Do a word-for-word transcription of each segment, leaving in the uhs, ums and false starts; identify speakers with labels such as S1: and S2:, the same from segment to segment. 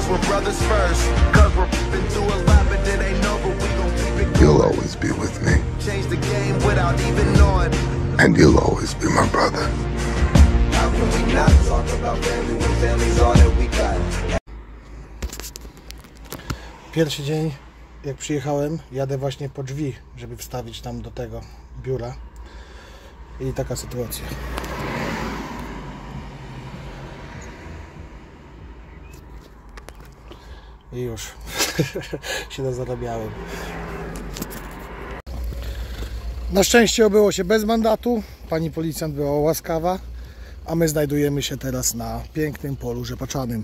S1: cause we're brothers first. Cause we're been through a lot, but it ain't over. We gon' keep it.
S2: You'll always be with me.
S1: Change the game without even knowing.
S2: And you'll always be my brother.
S1: How can we not talk about family when family's all that we got?
S3: Pierwszy dzień, jak przyjechałem, jadę właśnie po drzwi, żeby wstawić tam do tego biura. I taka sytuacja. I już się nazarabiałem. Na szczęście obyło się bez mandatu. Pani policjant była łaskawa, a my znajdujemy się teraz na pięknym polu rzepaczanym.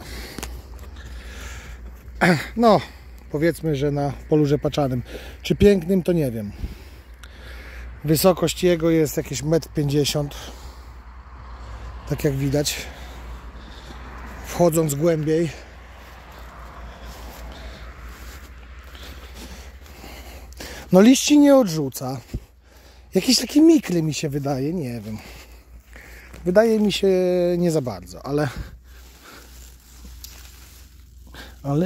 S3: No, powiedzmy, że na polu rzepaczanym. Czy pięknym, to nie wiem. Wysokość jego jest jakieś metr pięćdziesiąt. Tak jak widać. Wchodząc głębiej, no liści nie odrzuca. Jakiś taki mikry mi się wydaje, nie wiem. Wydaje mi się nie za bardzo, ale ale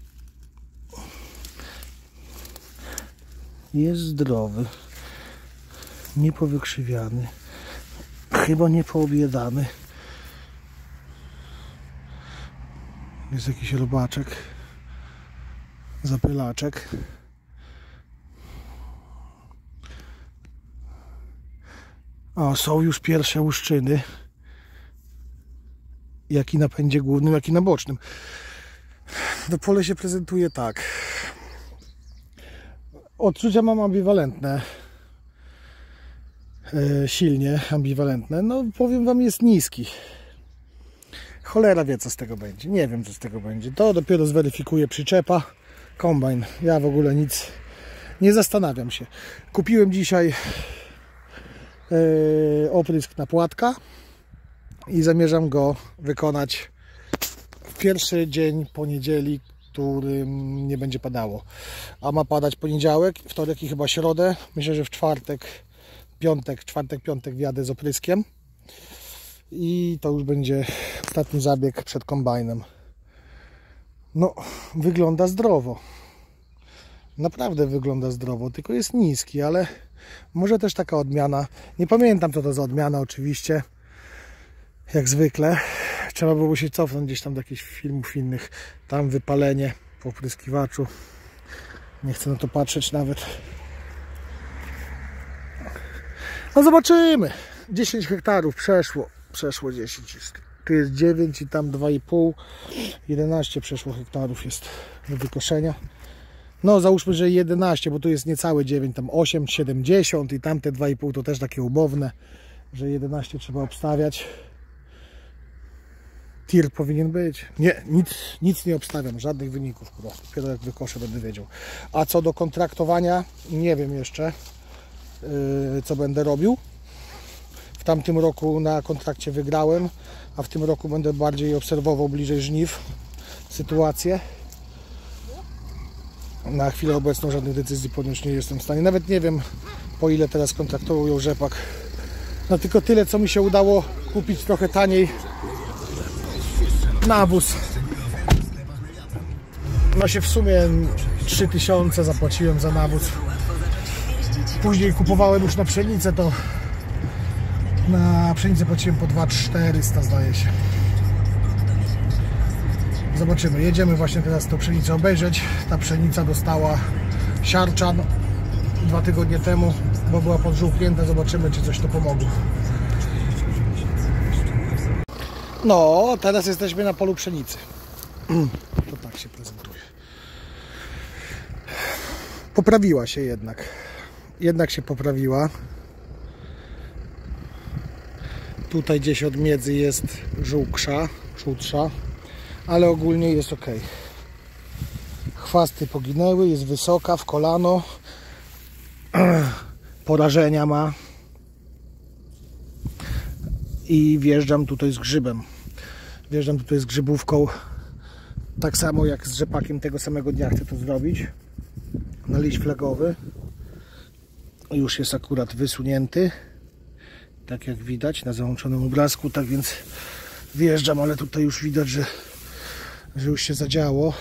S3: jest zdrowy, nie powykrzywiany, chyba nie poobjadany. Jest jakiś robaczek, zapylaczek. O, są już pierwsze łuszczyny, jak i na pędzie głównym, jak i na bocznym. To pole się prezentuje tak. Odczucia mam ambiwalentne. E, silnie ambiwalentne. No powiem wam, jest niski. Cholera wie, co z tego będzie. Nie wiem, co z tego będzie. To dopiero zweryfikuje przyczepa, kombajn. Ja w ogóle nic nie zastanawiam się. Kupiłem dzisiaj e, oprysk na płatka i zamierzam go wykonać w pierwszy dzień poniedzieli, którym nie będzie padało. A ma padać poniedziałek, wtorek i chyba środę. Myślę, że w czwartek, piątek, czwartek, piątek wjadę z opryskiem. I to już będzie ostatni zabieg przed kombajnem. No, wygląda zdrowo. Naprawdę wygląda zdrowo, tylko jest niski, ale może też taka odmiana. Nie pamiętam, co to za odmiana oczywiście. Jak zwykle. Trzeba było się cofnąć gdzieś tam do jakichś filmów innych. Tam wypalenie po opryskiwaczu. Nie chcę na to patrzeć nawet. No zobaczymy. dziesięć hektarów przeszło. Przeszło dziesięć. Tu jest dziewięć i tam dwa i pół. jedenaście przeszło hektarów jest do wykoszenia. No załóżmy, że jedenaście, bo tu jest niecałe dziewięć, tam osiem, siedemdziesiąt i tamte dwa i pół to też takie umowne, że jedenaście trzeba obstawiać. Tir powinien być. Nie, nic, nic nie obstawiam, żadnych wyników. Dopiero jak wykoszę, będę wiedział. A co do kontraktowania, nie wiem jeszcze, yy, co będę robił. W tamtym roku na kontrakcie wygrałem, a w tym roku będę bardziej obserwował bliżej żniw sytuację. Na chwilę obecną żadnych decyzji podjąć nie jestem w stanie. Nawet nie wiem, po ile teraz kontraktują rzepak. No tylko tyle, co mi się udało kupić trochę taniej. Nawóz. No się w sumie trzy tysiące zapłaciłem za nawóz. Później kupowałem już na pszenicę, to na pszenicę płaciłem po dwa tysiące czterysta, zdaje się. Zobaczymy. Jedziemy właśnie teraz tą pszenicę obejrzeć. Ta pszenica dostała siarczan dwa tygodnie temu, bo była podżółknięta. Zobaczymy, czy coś to pomogło. No, teraz jesteśmy na polu pszenicy. To tak się prezentuje. Poprawiła się jednak. Jednak się poprawiła. Tutaj gdzieś od miedzy jest żółksza, żółtsza, ale ogólnie jest ok. Chwasty poginęły, jest wysoka, w kolano. Porażenia ma. I wjeżdżam tutaj z grzybem. Wjeżdżam tutaj z grzybówką. Tak samo jak z rzepakiem, tego samego dnia chcę to zrobić. Na liść flagowy. Już jest akurat wysunięty. Tak jak widać na załączonym obrazku. Tak więc wjeżdżam, ale tutaj już widać, że że już się zadziało.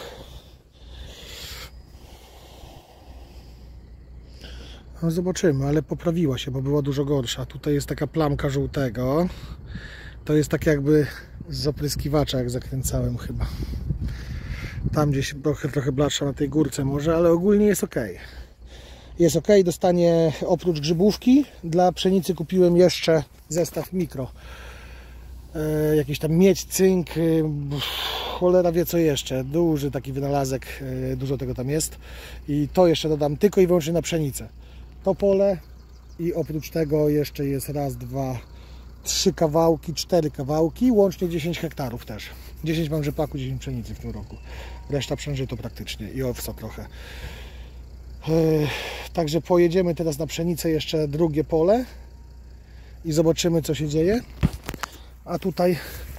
S3: No zobaczymy, ale poprawiła się, bo była dużo gorsza. Tutaj jest taka plamka żółtego. To jest tak jakby z opryskiwacza, jak zakręcałem chyba. Tam gdzieś trochę, trochę bladsza na tej górce może, ale ogólnie jest ok. Jest ok, dostanie oprócz grzybówki. Dla pszenicy kupiłem jeszcze zestaw mikro. E, jakiś tam miedź, cynk, e, cholera wie co jeszcze. Duży taki wynalazek, e, dużo tego tam jest. I to jeszcze dodam tylko i wyłącznie na pszenicę. To pole i oprócz tego jeszcze jest raz, dwa, trzy kawałki, cztery kawałki, łącznie dziesięć hektarów też. dziesięć mam rzepaku, dziesięć pszenicy w tym roku. Reszta przężyto praktycznie i owsa trochę. Yy, także pojedziemy teraz na pszenicę jeszcze drugie pole i zobaczymy co się dzieje. A tutaj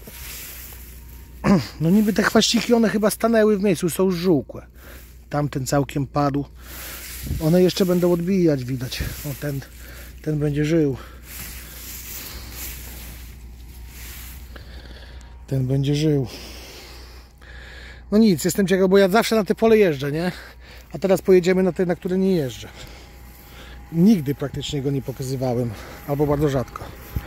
S3: no niby te chwaściki one chyba stanęły w miejscu, są żółkłe. Tamten całkiem padł. One jeszcze będą odbijać, widać. O, ten, ten będzie żył. Ten będzie żył. No nic, jestem ciekaw, bo ja zawsze na te pole jeżdżę, nie? A teraz pojedziemy na te, na które nie jeżdżę. Nigdy praktycznie go nie pokazywałem. Albo bardzo rzadko.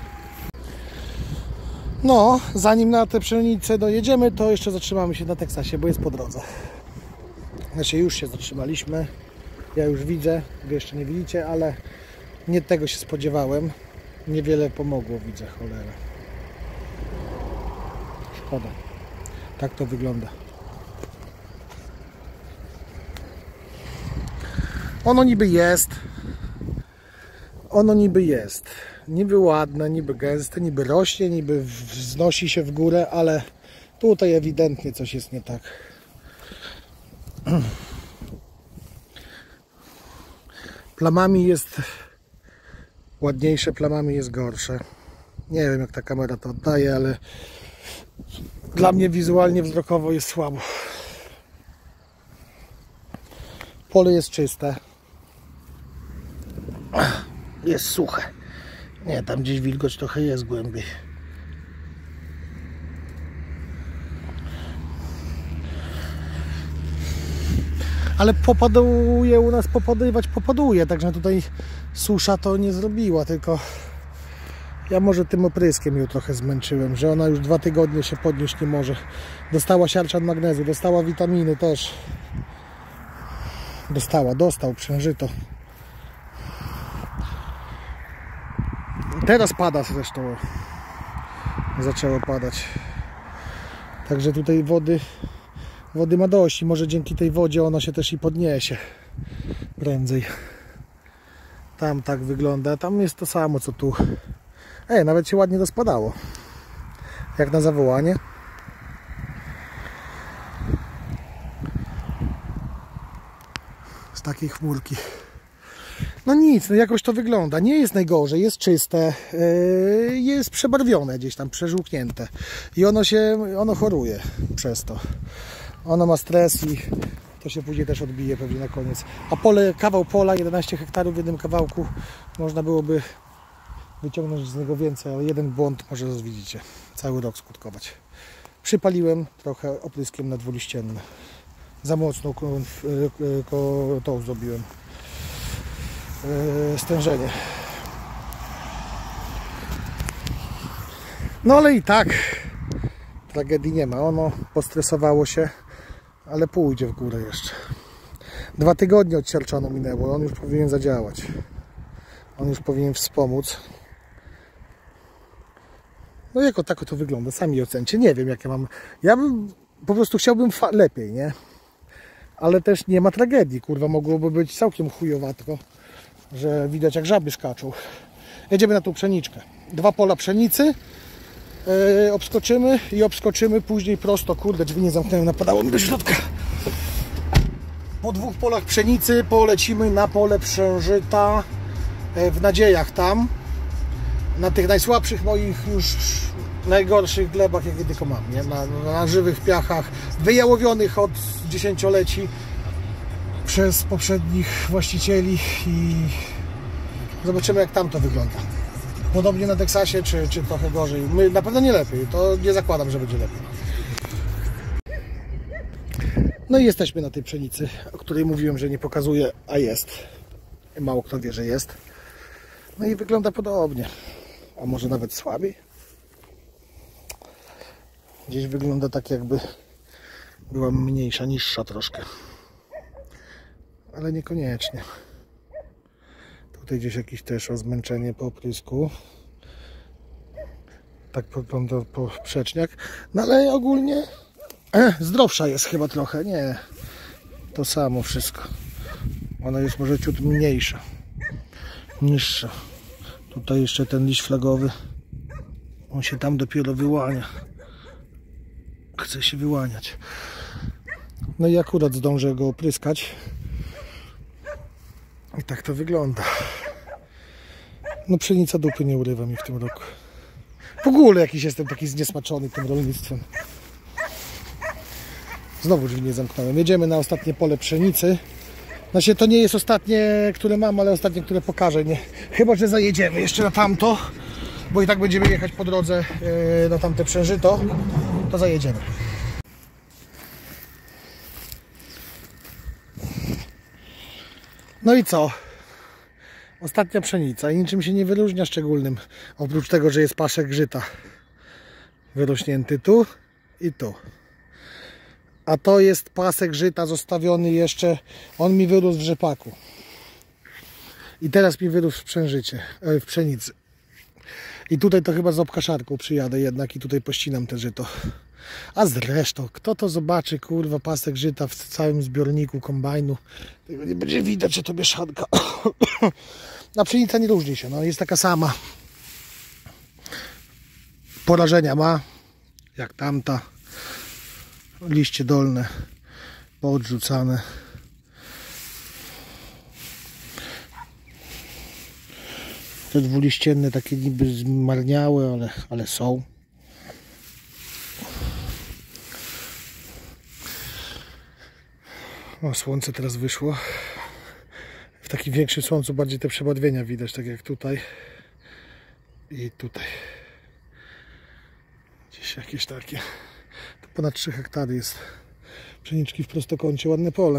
S3: No, zanim na tę pszenicę dojedziemy, to jeszcze zatrzymamy się na Teksasie, bo jest po drodze. Znaczy już się zatrzymaliśmy. Ja już widzę, wy jeszcze nie widzicie, ale nie tego się spodziewałem. Niewiele pomogło, widzę, cholera. Szkoda. Tak to wygląda. Ono niby jest. Ono niby jest. Niby ładne, niby gęste, niby rośnie, niby wznosi się w górę, ale tutaj ewidentnie coś jest nie tak. Plamami jest ładniejsze, plamami jest gorsze. Nie wiem jak ta kamera to oddaje, ale dla mnie wizualnie, wzrokowo jest słabo. Pole jest czyste. Jest suche. Nie, tam gdzieś wilgoć trochę jest głębiej. Ale popaduje u nas, popadywać popaduje, także tutaj susza to nie zrobiła, tylko ja może tym opryskiem ją trochę zmęczyłem, że ona już dwa tygodnie się podnieść nie może. Dostała siarczan magnezu, dostała witaminy też. Dostała, dostał przężyto. Teraz pada zresztą. Zaczęło padać. Także tutaj wody wody ma dość i może dzięki tej wodzie ona się też i podniesie prędzej. Tam tak wygląda. Tam jest to samo co tu. Ej, nawet się ładnie rozpadało. Jak na zawołanie. Z takiej chmurki. No nic, no jakoś to wygląda. Nie jest najgorzej, jest czyste, yy, jest przebarwione gdzieś tam, przeżółknięte. I ono się, ono choruje przez to. Ono ma stres i to się później też odbije pewnie na koniec. A pole, kawał pola, jedenaście hektarów w jednym kawałku, można byłoby wyciągnąć z niego więcej, ale jeden błąd może, widzicie, cały rok skutkować. Przypaliłem trochę opryskiem na dwuliścienne. Za mocno to zrobiłem. Stężenie. No ale i tak tragedii nie ma. Ono postresowało się, ale pójdzie w górę jeszcze. Dwa tygodnie od siarczanu minęło. On już powinien zadziałać. On już powinien wspomóc. No jako tako to wygląda. Sami ocencie. Nie wiem jak ja mam. Ja bym po prostu chciałbym lepiej, nie? Ale też nie ma tragedii. Kurwa, mogłoby być całkiem chujowatko, że widać jak żaby skaczą. Jedziemy na tą pszeniczkę. Dwa pola pszenicy yy, obskoczymy i obskoczymy później prosto. Kurde, drzwi nie zamknęły, napadało mi do środka. Po dwóch polach pszenicy polecimy na pole przężyta yy, w nadziejach tam. Na tych najsłabszych moich już najgorszych glebach, jakie tylko mam, nie? Na, na żywych piachach, wyjałowionych od dziesięcioleci przez poprzednich właścicieli i zobaczymy jak tam to wygląda. Podobnie na Teksasie, czy, czy trochę gorzej. My na pewno nie lepiej, to nie zakładam, że będzie lepiej. No i jesteśmy na tej pszenicy, o której mówiłem, że nie pokazuję, a jest. Mało kto wie, że jest. No i wygląda podobnie, a może nawet słabiej. Gdzieś wygląda tak, jakby była mniejsza, niższa troszkę. Ale niekoniecznie. Tutaj gdzieś jakieś też rozmęczenie po oprysku. Tak wygląda poprzeczniak. No ale ogólnie e, zdrowsza jest chyba trochę. Nie, to samo wszystko. Ona jest może ciut mniejsza, niższa. Tutaj jeszcze ten liść flagowy. On się tam dopiero wyłania. Chce się wyłaniać. No i akurat zdążę go opryskać. I tak to wygląda. No pszenica dupy nie urywa mi w tym roku. W ogóle jakiś jestem taki zniesmaczony tym rolnictwem. Znowu drzwi nie zamknąłem. Jedziemy na ostatnie pole pszenicy. Znaczy to nie jest ostatnie, które mam, ale ostatnie, które pokażę. Nie. Chyba że zajedziemy jeszcze na tamto, bo i tak będziemy jechać po drodze yy, na tamte przężyto. To zajedziemy. No i co? Ostatnia pszenica i niczym się nie wyróżnia szczególnym, oprócz tego, że jest paszek żyta wyrośnięty tu i tu. A to jest pasek żyta zostawiony jeszcze, on mi wyrósł w rzepaku. I teraz mi wyrósł w przężycie, w pszenicy. I tutaj to chyba z obkaszarką przyjadę jednak i tutaj pościnam te żyto. A zresztą, kto to zobaczy, kurwa, pasek żyta w całym zbiorniku kombajnu. Tego nie będzie widać, że to mieszanka. A pszenica nie różni się, no jest taka sama. Porażenia ma, jak tamta. Liście dolne poodrzucane. Te dwuliścienne takie niby zmarniałe, ale, ale są. O, słońce teraz wyszło. W takim większym słońcu bardziej te przebarwienia widać, tak jak tutaj i tutaj. Gdzieś jakieś takie. To ponad trzy hektary jest pszeniczki w prostokącie, ładne pole.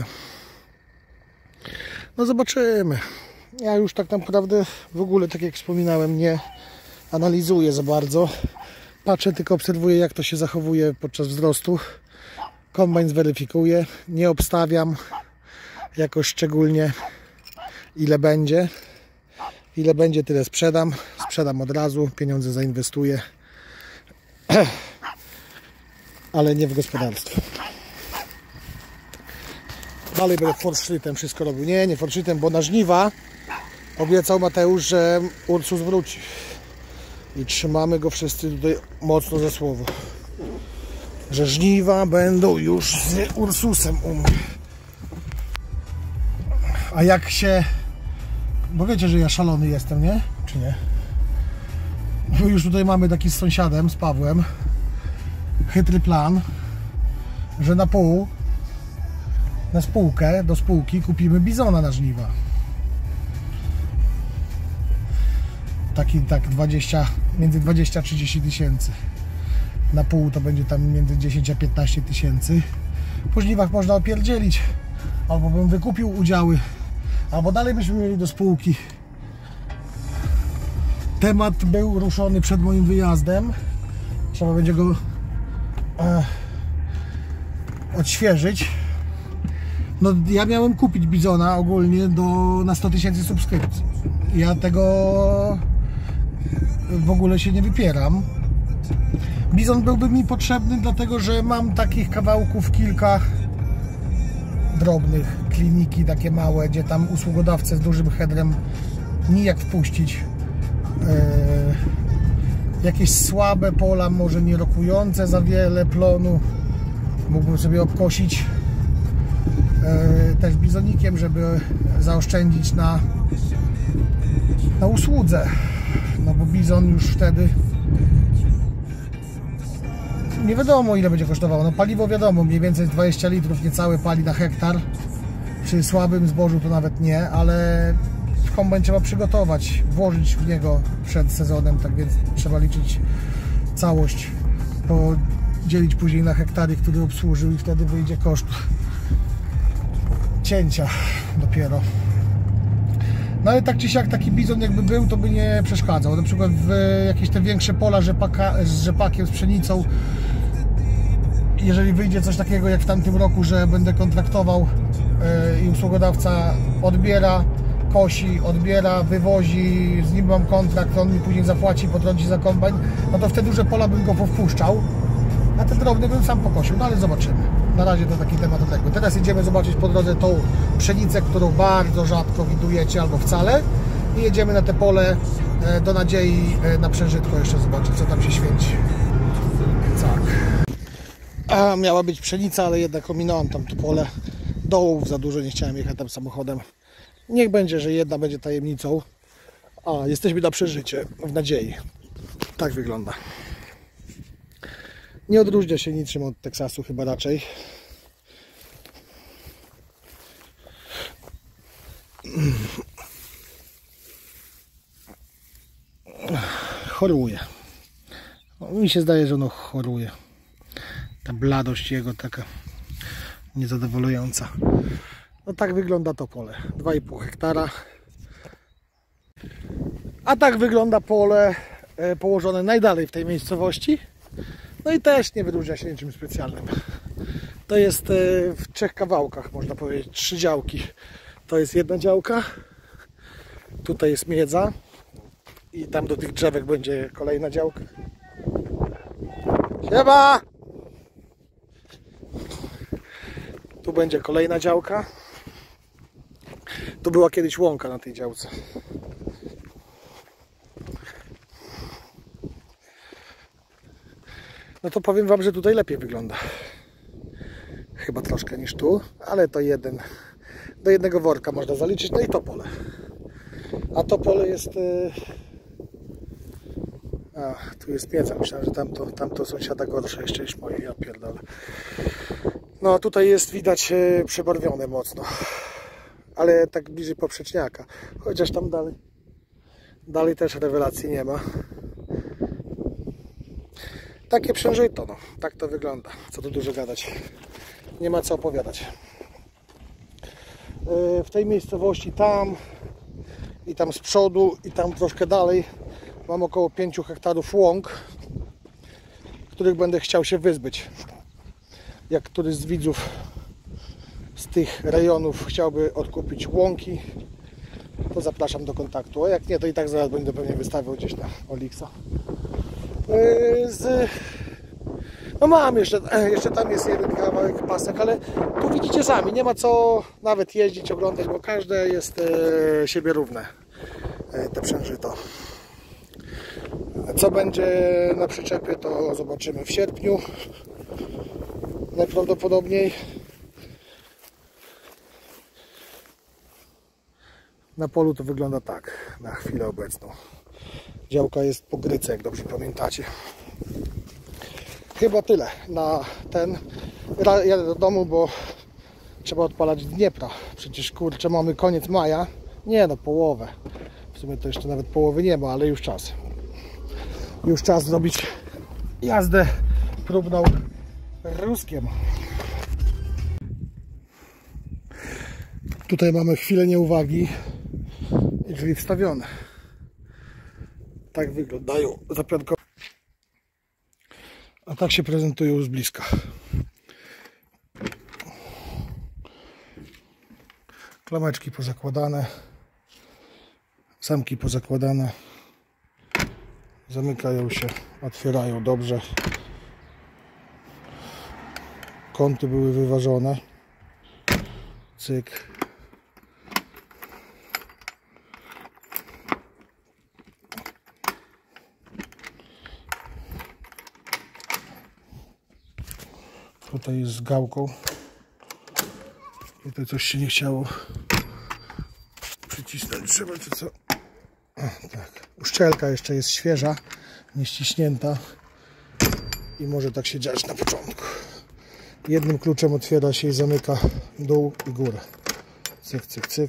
S3: No zobaczymy. Ja już tak naprawdę w ogóle, tak jak wspominałem, nie analizuję za bardzo. Patrzę, tylko obserwuję, jak to się zachowuje podczas wzrostu. Kombajn zweryfikuje. Nie obstawiam jakoś szczególnie, ile będzie. Ile będzie, tyle sprzedam. Sprzedam od razu, pieniądze zainwestuję. Ale nie w gospodarstwo. Dalej będę forszlitem wszystko robił. Nie, nie forszlitem, bo na żniwa obiecał Mateusz, że Ursus wróci. I trzymamy go wszyscy tutaj mocno za słowo. Że żniwa będą już z Ursusem u mnie. A jak się... Bo wiecie, że ja szalony jestem, nie? Czy nie? Bo już tutaj mamy taki z sąsiadem, z Pawłem, chytry plan, że na pół, na spółkę, do spółki kupimy bizona na żniwa. Taki tak dwadzieścia, między dwadzieścia a trzydzieści tysięcy. Na pół to będzie tam między dziesięć a piętnaście tysięcy. Po żniwach można opierdzielić. Albo bym wykupił udziały, albo dalej byśmy mieli do spółki. Temat był ruszony przed moim wyjazdem. Trzeba będzie go e, odświeżyć. No ja miałem kupić bizona ogólnie do, na sto tysięcy subskrypcji. Ja tego w ogóle się nie wypieram. Bizon byłby mi potrzebny, dlatego że mam takich kawałków kilka drobnych, kliniki takie małe, gdzie tam usługodawcę z dużym headrem nijak wpuścić. Yy, jakieś słabe pola, może nie rokujące za wiele plonu, mógłbym sobie obkosić yy, też bizonikiem, żeby zaoszczędzić na, na usłudze. No bo bizon już wtedy nie wiadomo, ile będzie kosztowało. No paliwo wiadomo, mniej więcej dwadzieścia litrów niecałe pali na hektar. Przy słabym zbożu to nawet nie, ale kombajn trzeba przygotować, włożyć w niego przed sezonem, tak więc trzeba liczyć całość po dzielić później na hektary, który obsłużył i wtedy wyjdzie koszt cięcia dopiero. No ale tak czy siak taki bizon jakby był, to by nie przeszkadzał. Na przykład w jakieś te większe pola rzepaka, z rzepakiem, z pszenicą, jeżeli wyjdzie coś takiego jak w tamtym roku, że będę kontraktował yy, i usługodawca odbiera, kosi, odbiera, wywozi, z nim mam kontrakt, on mi później zapłaci, potrąci za kombajn, no to w te duże pola bym go powpuszczał, a te drobne bym sam pokosił, no ale zobaczymy. Na razie to taki temat odległy. Teraz jedziemy zobaczyć po drodze tą pszenicę, którą bardzo rzadko widujecie albo wcale, i jedziemy na te pole do nadziei na przężytko jeszcze zobaczyć, co tam się święci. Tak. A miała być pszenica, ale jednak ominąłem tam to pole. Dołów za dużo, nie chciałem jechać tam samochodem. Niech będzie, że jedna będzie tajemnicą. A, jesteśmy na przeżycie, w nadziei. Tak wygląda. Nie odróżnia się niczym od Teksasu chyba raczej. Choruje. No, mi się zdaje, że ono choruje. Ta bladość jego taka niezadowalająca. No tak wygląda to pole. dwa i pół hektara. A tak wygląda pole położone najdalej w tej miejscowości. No i też nie wyróżnia się niczym specjalnym. To jest w trzech kawałkach, można powiedzieć, trzy działki. To jest jedna działka. Tutaj jest miedza. I tam do tych drzewek będzie kolejna działka. Siema! Tu będzie kolejna działka. Tu była kiedyś łąka na tej działce. No to powiem wam, że tutaj lepiej wygląda. Chyba troszkę niż tu, ale to jeden. Do jednego worka można zaliczyć. No i to pole. A to pole jest... A, tu jest miedza. Myślałem, że tamto, tamto sąsiada gorsze jeszcze niż moje. Ja pierdolę. No tutaj jest widać przebarwione mocno. Ale tak bliżej poprzeczniaka. Chociaż tam dalej dalej też rewelacji nie ma. Takie przężyto, no. Tak to wygląda. Co tu dużo gadać. Nie ma co opowiadać. W tej miejscowości tam i tam z przodu i tam troszkę dalej mam około pięć hektarów łąk, których będę chciał się wyzbyć. Jak któryś z widzów z tych rejonów chciałby odkupić łąki, to zapraszam do kontaktu. A jak nie, to i tak zaraz będę pewnie wystawiał gdzieś na Olixa. Z... No mam jeszcze, jeszcze tam jest jeden kawałek pasek, ale tu widzicie sami, nie ma co nawet jeździć, oglądać, bo każde jest e, siebie równe, e, te przężyto. Co będzie na przyczepie, to zobaczymy w sierpniu najprawdopodobniej. Na polu to wygląda tak na chwilę obecną. Działka jest po gryce, jak dobrze pamiętacie. Chyba tyle na ten. Jadę do domu, bo trzeba odpalać Dniepra. Przecież kurczę, mamy koniec maja. Nie no, połowę. W sumie to jeszcze nawet połowy nie ma, ale już czas. Już czas zrobić jazdę próbną ruskiem. Tutaj mamy chwilę nieuwagi i drzwi wstawione. Tak wyglądają zapiankowe. A tak się prezentują z bliska. Klameczki pozakładane. Zamki pozakładane. Zamykają się, otwierają dobrze. Kąty były wyważone. Cyk. Tutaj jest z gałką. Tutaj coś się nie chciało przycisnąć. Trzeba czy co? O, tak. Uszczelka jeszcze jest świeża, nie ściśnięta i może tak się dziać na początku. Jednym kluczem otwiera się i zamyka dół i górę. Cyk, cyk, cyk.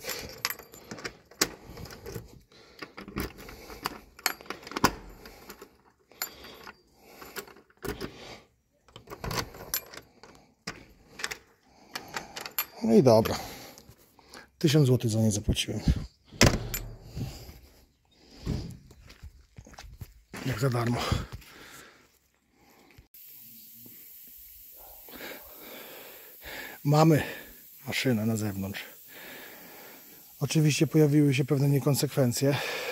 S3: No i dobra. tysiąc złotych za nie zapłaciłem. Jak za darmo. Mamy maszynę na zewnątrz. Oczywiście pojawiły się pewne niekonsekwencje.